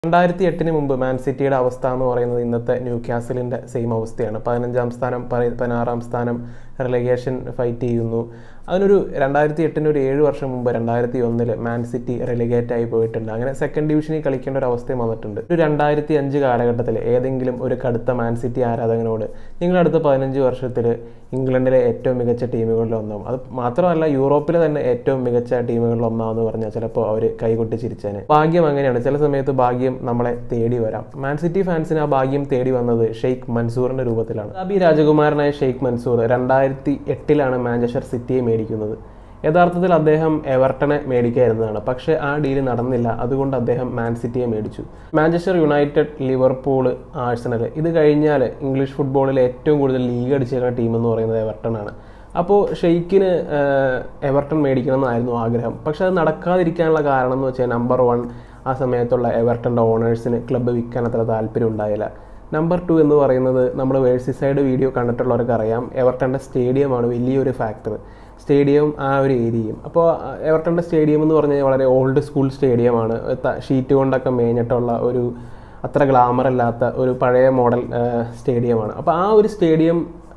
2008 മുമ്പ് മാൻ സിറ്റിയുടെ അവസ്ഥ എന്ന് പറയുന്നത് ഇന്നത്തെ ന്യൂ കാസലിൻ്റെ സെയിം അവസ്ഥയാണ്. 15-ാം സ്ഥാനം 16-ാം സ്ഥാനം റിലഗേഷൻ ഫൈറ്റ് ചെയ്യുന്നു. അതിനൊരു 2008 ഒരു 7 വർഷം മുമ്പ് 2001 മാൻ സിറ്റി റിലഗേറ്റ് ആയി പോയിട്ടുണ്ട്. അങ്ങനെ സെക്കൻഡ് ഡിവിഷനിൽ കളിക്കേണ്ട ഒരു അവസ്ഥയും വന്നിട്ടുണ്ട്. ഒരു 2005 കാലഘട്ടത്തിൽ ഏതെങ്കിലും ഒരു കടുത്ത മാൻ സിറ്റി ആരാധകനോട് നിങ്ങളടുത്ത 15 വർഷത്തിൽ ഇംഗ്ലണ്ടിലെ ഏറ്റവും മികച്ച ടീമുകളിൽ ഒന്നാവും, അത് മാത്രമല്ല യൂറോപ്പിലെ തന്നെ ഏറ്റവും മികച്ച ടീമുകളിൽ ഒന്നാമെന്ന് പറഞ്ഞാൽ ചിലപ്പോൾ അവർ കൈകൊട്ടി ചിരിച്ചേനെ. ഭാഗ്യം അങ്ങനെയാണ്, ചില സമയത്ത് ഭാഗ്യം നമ്മളെ തേടി വരാം. മാൻ സിറ്റി ഫാൻസിന് ആ ഭാഗ്യം തേടി വന്നത് ഷെയ്ഖ് മൻസൂറിന്റെ രൂപത്തിലാണ്. അബി രാജകുമാരനായ ഷെയ്ഖ് മൻസൂർ 2008 മാഞ്ചസ്റ്റർ സിറ്റിയെ മേടിക്കുന്നത്. യഥാർത്ഥത്തിൽ അദ്ദേഹം എവർട്ടനെ മേടിക്കാതിരുന്നതാണ്, പക്ഷേ ആ ഡീല് നടന്നില്ല. അതുകൊണ്ട് അദ്ദേഹം മാൻ സിറ്റിയെ മേടിച്ചു. മാഞ്ചസ്റ്റർ യുണൈറ്റഡ്, ലിവർപൂൾ, ആഴ്സണൽ, ഇത് കഴിഞ്ഞാൽ ഇംഗ്ലീഷ് ഫുട്ബോളിൽ ഏറ്റവും കൂടുതൽ ലീഗ് അടിച്ചിരിക്കുന്ന ടീം എന്ന് പറയുന്നത് എവർട്ടൺ ആണ്. അപ്പോൾ ഷെയ്ഖിന് എവർട്ടൺ മേടിക്കണം എന്നായിരുന്നു ആഗ്രഹം. പക്ഷെ അത് നടക്കാതിരിക്കാനുള്ള കാരണം എന്ന് വെച്ചാൽ നമ്പർ 1 ആ സമയത്തുള്ള എവർട്ടൻ്റെ ഓണേഴ്സിന് ക്ലബ്ബ് വിൽക്കാൻ അത്ര താല്പര്യം ഉണ്ടായില്ല. നമ്പർ 2 എന്ന് പറയുന്നത് നമ്മൾ വേഴ്സിസൈഡ് വീഡിയോ കണ്ടിട്ടുള്ളവർക്ക് അറിയാം, എവർട്ടൻ്റെ സ്റ്റേഡിയമാണ് വലിയൊരു ഫാക്ടർ. സ്റ്റേഡിയവും ആ ഒരു ഏരിയയും. അപ്പോൾ എവർട്ടൻ്റെ സ്റ്റേഡിയം എന്ന് പറഞ്ഞാൽ വളരെ ഓൾഡ് സ്കൂൾ സ്റ്റേഡിയമാണ്. ഷീറ്റ് കൊണ്ടൊക്കെ മേഞ്ഞിട്ടുള്ള ഒരു അത്ര ഗ്ലാമർ അല്ലാത്ത ഒരു പഴയ മോഡൽ സ്റ്റേഡിയമാണ്. അപ്പോൾ ആ ഒരു സ്റ്റേഡിയം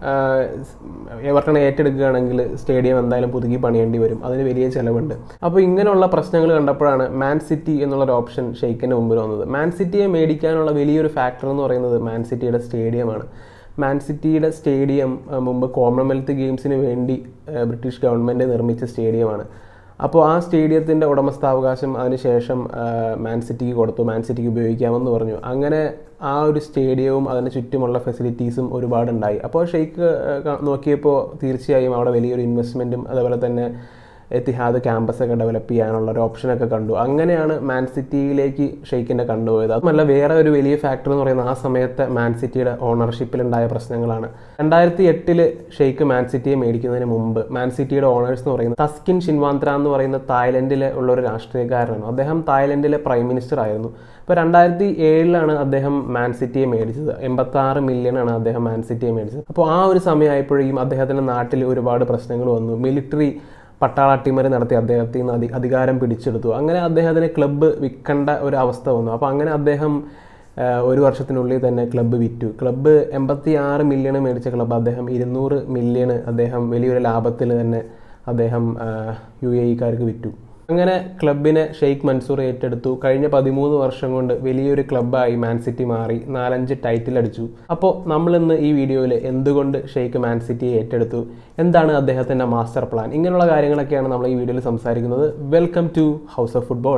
എവർട്ടൺ ഏറ്റെടുക്കുകയാണെങ്കിൽ സ്റ്റേഡിയം എന്തായാലും പുതുക്കി പണിയേണ്ടി വരും, അതിന് വലിയ ചിലവുണ്ട്. അപ്പോൾ ഇങ്ങനെയുള്ള പ്രശ്നങ്ങൾ കണ്ടപ്പോഴാണ് മാൻ സിറ്റി എന്നുള്ളൊരു ഓപ്ഷൻ ഷെയ്ഖിൻ്റെ മുമ്പിൽ വന്നത്. മാൻ സിറ്റിയെ മേടിക്കാനുള്ള വലിയൊരു ഫാക്ടർ എന്ന് പറയുന്നത് മാൻ സിറ്റിയുടെ സ്റ്റേഡിയമാണ്. മാൻ സിറ്റിയുടെ സ്റ്റേഡിയം മുമ്പ് കോമൺവെൽത്ത് ഗെയിംസിന് വേണ്ടി ബ്രിട്ടീഷ് ഗവൺമെൻറ് നിർമ്മിച്ച സ്റ്റേഡിയമാണ്. അപ്പോൾ ആ സ്റ്റേഡിയത്തിൻ്റെ ഉടമസ്ഥാവകാശം അതിനുശേഷം മാൻ സിറ്റിക്ക് കൊടുത്തു, മാൻ സിറ്റിക്ക് ഉപയോഗിക്കാമെന്ന് പറഞ്ഞു. അങ്ങനെ ആ ഒരു സ്റ്റേഡിയവും അതിന് ചുറ്റുമുള്ള ഫെസിലിറ്റീസും ഒരുപാടുണ്ടായി. അപ്പോൾ ഷെയ്ഖ് നോക്കിയപ്പോൾ തീർച്ചയായും അവിടെ വലിയൊരു ഇൻവെസ്റ്റ്മെൻറ്റും അതുപോലെ തന്നെ എത്തിഹാദ് ക്യാമ്പസൊക്കെ ഡെവലപ്പ് ചെയ്യാനുള്ള ഒരു ഓപ്ഷനൊക്കെ കണ്ടു. അങ്ങനെയാണ് മാൻ സിറ്റിയിലേക്ക് ഷെയ്ഖിൻ്റെ കണ്ടുപോയത്. അതുമല്ല, വേറെ ഒരു വലിയ ഫാക്ടർ എന്ന് പറയുന്നത് ആ സമയത്തെ മാൻ സിറ്റിയുടെ ഓണർഷിപ്പിലുണ്ടായ പ്രശ്നങ്ങളാണ്. 2008 ഷെയ്ഖ് മാൻ സിറ്റിയെ മേടിക്കുന്നതിന് മുമ്പ് മാൻ സിറ്റിയുടെ ഓണേഴ്സ് എന്ന് പറയുന്നത് തസ്കിൻ ഷിൻവാന്ത്ര എന്ന് പറയുന്ന തായ്ലൻഡിലെ ഉള്ളൊരു രാഷ്ട്രീയക്കാരനാണ്. അദ്ദേഹം തായ്ലൻഡിലെ പ്രൈം മിനിസ്റ്റർ ആയിരുന്നു. ഇപ്പോൾ 2007 അദ്ദേഹം മാൻ സിറ്റിയെ മേടിച്ചത്. 86 മില്യണാണ് അദ്ദേഹം മാൻ സിറ്റിയെ മേടിച്ചത്. അപ്പോൾ ആ ഒരു സമയമായപ്പോഴേക്കും അദ്ദേഹത്തിൻ്റെ നാട്ടിൽ ഒരുപാട് പ്രശ്നങ്ങൾ വന്നു. മിലിറ്ററി പട്ടാള അട്ടിമറി നടത്തി അദ്ദേഹത്തിൽ നിന്ന് അധികാരം പിടിച്ചെടുത്തു. അങ്ങനെ അദ്ദേഹത്തിന് ക്ലബ്ബ് വിൽക്കേണ്ട ഒരു അവസ്ഥ വന്നു. അപ്പോൾ അങ്ങനെ അദ്ദേഹം 1 വർഷത്തിനുള്ളിൽ തന്നെ ക്ലബ്ബ് വിറ്റു. ക്ലബ്ബ് 86 മില്യൺ മേടിച്ച ക്ലബ്ബ് അദ്ദേഹം 200 മില്യൺ അദ്ദേഹം വലിയൊരു ലാഭത്തിൽ തന്നെ അദ്ദേഹം UAE-കാർക്ക് വിറ്റു. അങ്ങനെ ക്ലബിനെ ഷെയ്ഖ് മൻസൂർ ഏറ്റെടുത്തു. കഴിഞ്ഞ 13 വർഷം കൊണ്ട് വലിയൊരു ക്ലബ്ബായി മാൻ സിറ്റി മാറി, 4-5 ടൈറ്റിൽ അടിച്ചു. അപ്പോൾ നമ്മളിന്ന് ഈ വീഡിയോയിൽ എന്തുകൊണ്ട് ഷെയ്ഖ് മാൻ സിറ്റിയെ ഏറ്റെടുത്തു, എന്താണ് അദ്ദേഹത്തിൻ്റെ മാസ്റ്റർ പ്ലാൻ, ഇങ്ങനെയുള്ള കാര്യങ്ങളൊക്കെയാണ് നമ്മൾ ഈ വീഡിയോയിൽ സംസാരിക്കുന്നത്. Welcome to house of football.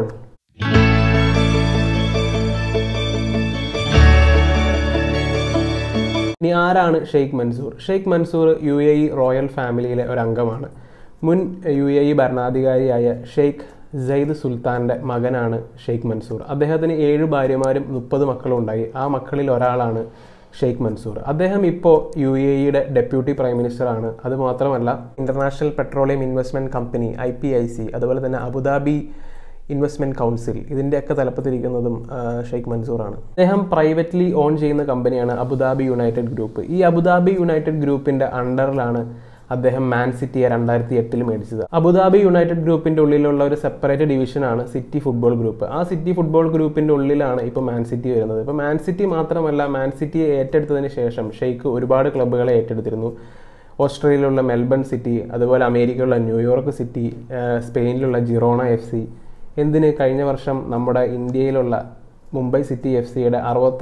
ഇനി ആരാണ് Sheikh Mansour? Sheikh Mansour UAE royal ഫാമിലിയിലെ ഒരു അംഗമാണ്. മുൻ UAE ഭരണാധികാരിയായ ഷെയ്ഖ് സെയ്ദ് സുൽത്താൻ്റെ മകനാണ് ഷെയ്ഖ് മൻസൂർ. അദ്ദേഹത്തിന് 7 ഭാര്യമാരും 30 മക്കളും ഉണ്ടായി. ആ മക്കളിൽ ഒരാളാണ് ഷെയ്ഖ് മൻസൂർ. അദ്ദേഹം ഇപ്പോൾ UAE-യുടെ ഡെപ്യൂട്ടി പ്രൈം മിനിസ്റ്ററാണ്. അതുമാത്രമല്ല international petroleum investment company IPIC, അതുപോലെ തന്നെ അബുദാബി ഇൻവെസ്റ്റ്മെൻറ്റ് കൗൺസിൽ, ഇതിൻ്റെയൊക്കെ തലപ്പത്തിരിക്കുന്നതും ഷെയ്ഖ് മൻസൂറാണ്. അദ്ദേഹം പ്രൈവറ്റ്ലി ഓൺ ചെയ്യുന്ന കമ്പനിയാണ് അബുദാബി യുണൈറ്റഡ് ഗ്രൂപ്പ്. ഈ അബുദാബി യുണൈറ്റഡ് ഗ്രൂപ്പിൻ്റെ അണ്ടറിലാണ് അദ്ദേഹം മാൻ സിറ്റിയെ 2008 മേടിച്ചത്. അബുദാബി യുണൈറ്റഡ് ഗ്രൂപ്പിൻ്റെ ഉള്ളിലുള്ള ഒരു സെപ്പറേറ്റ് ഡിവിഷനാണ് സിറ്റി ഫുട്ബോൾ ഗ്രൂപ്പ്. ആ സിറ്റി ഫുട്ബോൾ ഗ്രൂപ്പിൻ്റെ ഉള്ളിലാണ് ഇപ്പോൾ മാൻ സിറ്റി വരുന്നത്. ഇപ്പോൾ മാൻ സിറ്റി മാത്രമല്ല, മാൻ സിറ്റിയെ ഏറ്റെടുത്തതിന് ശേഷം ഷെയ്ഖ് ഒരുപാട് ക്ലബ്ബുകളെ ഏറ്റെടുത്തിരുന്നു. ഓസ്ട്രേലിയയിലുള്ള മെൽബൺ സിറ്റി, അതുപോലെ അമേരിക്കയിലുള്ള ന്യൂയോർക്ക് സിറ്റി, സ്പെയിനിലുള്ള ജിറോണ FC, എന്തിന് കഴിഞ്ഞ വർഷം നമ്മുടെ ഇന്ത്യയിലുള്ള മുംബൈ സിറ്റി FCയുടെ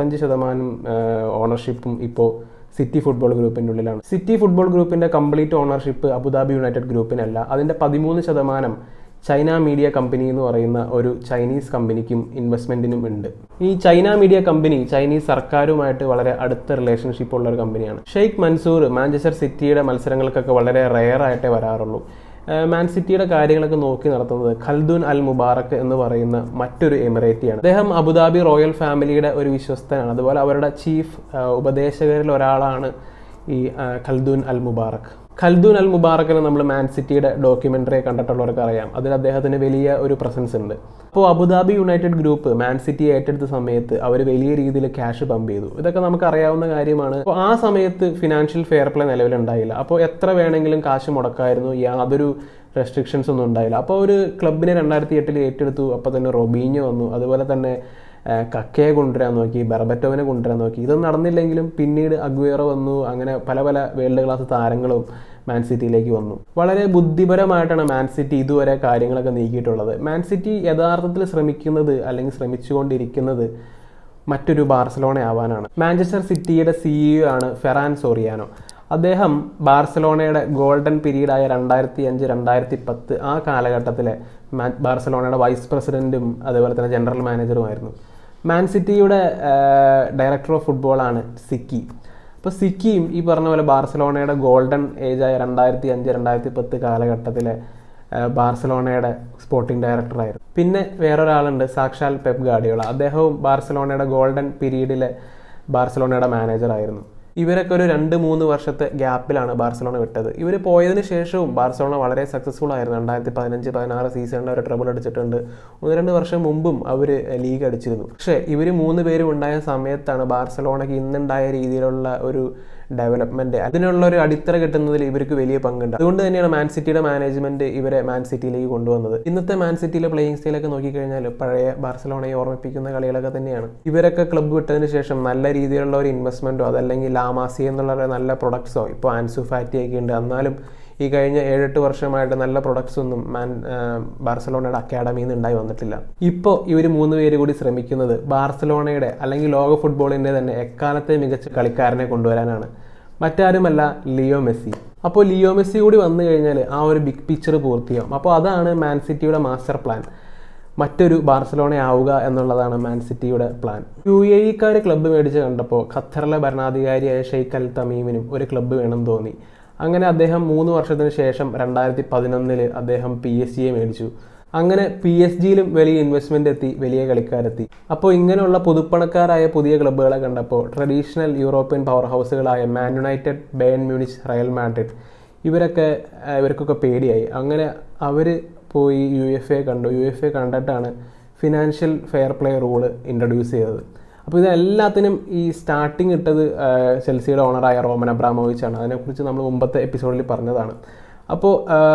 65% ഓണർഷിപ്പും ഇപ്പോൾ സിറ്റി ഫുട്ബോൾ ഗ്രൂപ്പിൻ്റെ ഉള്ളിലാണ്. സിറ്റി ഫുട്ബോൾ ഗ്രൂപ്പിൻ്റെ കംപ്ലീറ്റ് ഓണർഷിപ്പ് അബുദാബി യുണൈറ്റഡ് ഗ്രൂപ്പിനല്ല, അതിൻ്റെ 13% ചൈന മീഡിയ കമ്പനി എന്ന് പറയുന്ന ഒരു ചൈനീസ് കമ്പനിക്കും ഇൻവെസ്റ്റ്മെൻറ്റിനും ഉണ്ട്. ഈ ചൈന മീഡിയ കമ്പനി ചൈനീസ് സർക്കാരുമായിട്ട് വളരെ അടുത്ത റിലേഷൻഷിപ്പ് ഉള്ള ഒരു കമ്പനിയാണ്. ഷെയ്ഖ് മൻസൂർ മാഞ്ചസ്റ്റർ സിറ്റിയുടെ മത്സരങ്ങൾക്കൊക്കെ വളരെ റെയറായിട്ടേ വരാറുള്ളൂ. മാൻ സിറ്റിയുടെ കാര്യങ്ങളൊക്കെ നോക്കി നടത്തുന്നത് ഖൽദൂൻ അൽ മുബാറക് എന്ന് പറയുന്ന മറ്റൊരു എമിറേറ്റിയാണ്. അദ്ദേഹം അബുദാബി റോയൽ ഫാമിലിയുടെ ഒരു വിശ്വസ്തനാണ്. അതുപോലെ അവരുടെ ചീഫ് ഉപദേശകരിൽ ഒരാളാണ് ഈ Khaldoon al Mubarak. Khaldoon al മുബാറക്കിനെ നമ്മൾ മാൻ സിറ്റിയുടെ ഡോക്യുമെൻ്ററി കണ്ടിട്ടുള്ളവർക്ക് അറിയാം. അതിൽ അദ്ദേഹത്തിന് വലിയ ഒരു പ്രസൻസ് ഉണ്ട്. അപ്പോൾ Abu Dhabi united group Man city ഏറ്റെടുത്ത സമയത്ത് അവർ വലിയ രീതിയിൽ ക്യാഷ് പമ്പ് ചെയ്തു. ഇതൊക്കെ നമുക്ക് അറിയാവുന്ന കാര്യമാണ്. അപ്പോൾ ആ സമയത്ത് ഫിനാൻഷ്യൽ ഫെയർ പ്ലേ നിലവിലുണ്ടായില്ല. അപ്പോൾ എത്ര വേണമെങ്കിലും കാശ് മുടക്കായിരുന്നു, യാതൊരു റെസ്ട്രിക്ഷൻസ് ഒന്നും ഉണ്ടായില്ല. അപ്പോൾ ഒരു ക്ലബിനെ 2008 ഏറ്റെടുത്തു. അപ്പോൾ തന്നെ റൊബീഞ്ഞോ വന്നു, അതുപോലെ തന്നെ കക്കയെ കൊണ്ടുവരാൻ നോക്കി, ബെർബറ്റോവിനെ കൊണ്ടുവരാൻ നോക്കി. ഇതൊന്നും നടന്നില്ലെങ്കിലും പിന്നീട് അഗ്വേറോ വന്നു. അങ്ങനെ പല പല വേൾഡ് ക്ലാസ് താരങ്ങളും മാൻ സിറ്റിയിലേക്ക് വന്നു. വളരെ ബുദ്ധിപരമായിട്ടാണ് മാൻ സിറ്റി ഇതുവരെ കാര്യങ്ങളൊക്കെ നീക്കിയിട്ടുള്ളത്. മാൻ സിറ്റി യഥാർത്ഥത്തിൽ ശ്രമിക്കുന്നത് അല്ലെങ്കിൽ ശ്രമിച്ചുകൊണ്ടിരിക്കുന്നത് മറ്റൊരു ബാർസലോണ ആവാനാണ്. മാഞ്ചസ്റ്റർ സിറ്റിയുടെ CEO ആണ് ഫെറാൻ സോറിയാനോ. അദ്ദേഹം ബാർസലോണയുടെ ഗോൾഡൻ പീരീഡായ 2005-2010 ആ കാലഘട്ടത്തിലെ ബാർസലോണയുടെ വൈസ് പ്രസിഡന്റും അതുപോലെ തന്നെ ജനറൽ മാനേജറുമായിരുന്നു. മാൻ സിറ്റിയുടെ ഡയറക്ടർ ഓഫ് ഫുട്ബോളാണ് സിക്കി. അപ്പോൾ സിക്കിയും ഈ പറഞ്ഞ പോലെ ബാർസലോണയുടെ ഗോൾഡൻ ഏജായ 2005-2010 കാലഘട്ടത്തിലെ ബാർസലോണയുടെ സ്പോർട്ടിംഗ് ഡയറക്ടറായിരുന്നു. പിന്നെ വേറൊരാളുണ്ട്, സാക്ഷാൽ പെപ് ഗാർഡിയോള. അദ്ദേഹവും ബാർസലോണയുടെ ഗോൾഡൻ പീരീഡിലെ ബാർസലോണയുടെ മാനേജറായിരുന്നു. ഇവരൊക്കെ ഒരു 2-3 വർഷത്തെ ഗ്യാപ്പിലാണ് ബാർസലോണ വിട്ടത്. ഇവർ പോയതിനു ശേഷവും ബാർസലോണ വളരെ സക്സസ്ഫുൾ ആയിരുന്നു. 2015-16 സീസണിൽ അവർ ട്രബിൾ അടിച്ചിട്ടുണ്ട്. 1-2 വർഷം മുമ്പും അവർ ലീഗ് അടിച്ചിരുന്നു. പക്ഷേ ഇവർ 3 പേരും ഉണ്ടായ സമയത്താണ് ബാർസലോണയ്ക്ക് ഇന്നുണ്ടായ രീതിയിലുള്ള ഒരു ഡെവലപ്മെന്റ്, അതിനുള്ള ഒരു അടിത്തറ കിട്ടുന്നതിൽ ഇവർക്ക് വലിയ പങ്കുണ്ട്. അതുകൊണ്ട് തന്നെയാണ് മാൻ സിറ്റിയുടെ മാനേജ്മെന്റ് ഇവരെ മാൻ സിറ്റിയിലേക്ക് കൊണ്ടുവന്നത്. ഇന്നത്തെ മാൻ സിറ്റിയിലെ പ്ലേയിങ് സ്റ്റൈലൊക്കെ നോക്കിക്കഴിഞ്ഞാൽ പഴയ ബാർസലോണയെ ഓർമ്മിപ്പിക്കുന്ന കളികളൊക്കെ തന്നെയാണ്. ഇവരൊക്കെ ക്ലബ്ബ് വിട്ടതിന് ശേഷം നല്ല രീതിയിലുള്ള ഒരു ഇൻവെസ്റ്റ്മെന്റോ അതല്ലെങ്കിൽ ലാമാസി എന്നുള്ള നല്ല പ്രൊഡക്ട്സോ, ഇപ്പോൾ ആൻസു ഫാറ്റി ഒക്കെ ഉണ്ട്, എന്നാലും ഈ കഴിഞ്ഞ 7-8 വർഷമായിട്ട് നല്ല പ്രൊഡക്ട്സ് ഒന്നും ബാർസലോണയുടെ അക്കാഡമിയിൽ നിന്ന് ഉണ്ടായി വന്നിട്ടില്ല. ഇപ്പോൾ ഇവർ 3 പേര് കൂടി ശ്രമിക്കുന്നത് ബാർസലോണയുടെ അല്ലെങ്കിൽ ലോക ഫുട്ബോളിൻ്റെ തന്നെ എക്കാലത്തെ മികച്ച കളിക്കാരനെ കൊണ്ടുവരാനാണ്. മറ്റാരുമല്ല, ലിയോ മെസ്സി. അപ്പോൾ ലിയോ മെസ്സി കൂടി വന്നു കഴിഞ്ഞാൽ ആ ഒരു ബിഗ് പിക്ചർ പൂർത്തിയാവും. അപ്പോൾ അതാണ് മാൻ സിറ്റിയുടെ മാസ്റ്റർ പ്ലാൻ. മറ്റൊരു ബാർസലോണ ആവുക എന്നുള്ളതാണ് മാൻ സിറ്റിയുടെ പ്ലാൻ. UAE-ക്കാർ ക്ലബ്ബ് മേടിച്ച് കണ്ടപ്പോൾ ഖത്തറിലെ ഭരണാധികാരിയായ ഷെയ്ഖ് അൽ തമീമിനും ഒരു ക്ലബ്ബ് വേണം തോന്നി. അങ്ങനെ അദ്ദേഹം 3 വർഷത്തിന് ശേഷം 2011 അദ്ദേഹം PSG മേടിച്ചു. അങ്ങനെ PSG-യിലും വലിയ ഇൻവെസ്റ്റ്മെന്റ് എത്തി, വലിയ കളിക്കാരെത്തി. അപ്പോൾ ഇങ്ങനെയുള്ള പുതുപ്പണക്കാരായ പുതിയ ക്ലബ്ബുകളെ കണ്ടപ്പോൾ ട്രഡീഷണൽ യൂറോപ്യൻ പവർ ഹൗസുകളായ Man United, Bayern Munich, Real Madrid ഇവർക്കൊക്കെ പേടിയായി. അങ്ങനെ അവർ പോയി UEFA കണ്ടു. UEFA കണ്ടിട്ടാണ് financial fair play rule introduce ചെയ്തത്. അപ്പോൾ ഇതെല്ലാത്തിനും ഈ സ്റ്റാർട്ടിങ് ഇട്ടത് ചെൽസിയുടെ ഓണറായ റോമൻ അബ്രാമോവിച്ചാണ്. അതിനെക്കുറിച്ച് നമ്മൾ മുമ്പത്തെ എപ്പിസോഡിൽ പറഞ്ഞതാണ്. അപ്പോൾ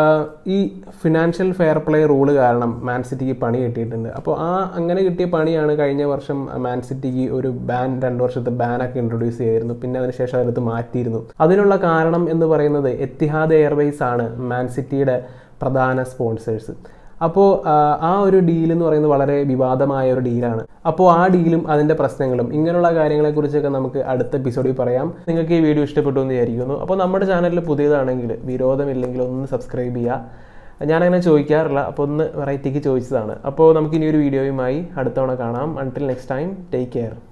ഈ ഫിനാൻഷ്യൽ ഫെയർ പ്ലേ റൂള് കാരണം മാൻ സിറ്റിക്ക് പണി കിട്ടിയിട്ടുണ്ട്. അപ്പോൾ അങ്ങനെ കിട്ടിയ പണിയാണ് കഴിഞ്ഞ വർഷം മാൻ സിറ്റിക്ക് ഒരു 2 വർഷത്തെ ബാനൊക്കെ ഇൻട്രൊഡ്യൂസ് ചെയ്തിരുന്നു. പിന്നെ അതിനുശേഷം അതിനകത്ത് മാറ്റിയിരുന്നു. അതിനുള്ള കാരണം എന്ന് പറയുന്നത് എത്തിഹാദ് എയർവേസ് ആണ് മാൻ സിറ്റിയുടെ പ്രധാന സ്പോൺസേഴ്സ്. അപ്പോൾ ആ ഒരു ഡീൽ എന്ന് പറയുന്നത് വളരെ വിവാദമായ ഒരു ഡീലാണ്. അപ്പോൾ ആ ഡീലും അതിൻ്റെ പ്രശ്നങ്ങളും ഇങ്ങനെയുള്ള കാര്യങ്ങളെക്കുറിച്ചൊക്കെ നമുക്ക് അടുത്ത എപ്പിസോഡിൽ പറയാം. നിങ്ങൾക്ക് ഈ വീഡിയോ ഇഷ്ടപ്പെട്ടു എന്ന് വിചാരിക്കുന്നു. അപ്പോൾ നമ്മുടെ ചാനലിൽ പുതിയതാണെങ്കിൽ വിരോധമില്ലെങ്കിൽ ഒന്ന് സബ്സ്ക്രൈബ് ചെയ്യുക. ഞാനങ്ങനെ ചോദിക്കാറില്ല, അപ്പോൾ ഒന്ന് വെറൈറ്റിക്ക് ചോദിച്ചതാണ്. അപ്പോൾ നമുക്ക് ഇനി ഒരു വീഡിയോയുമായി അടുത്ത തവണ കാണാം. Until next time, take care.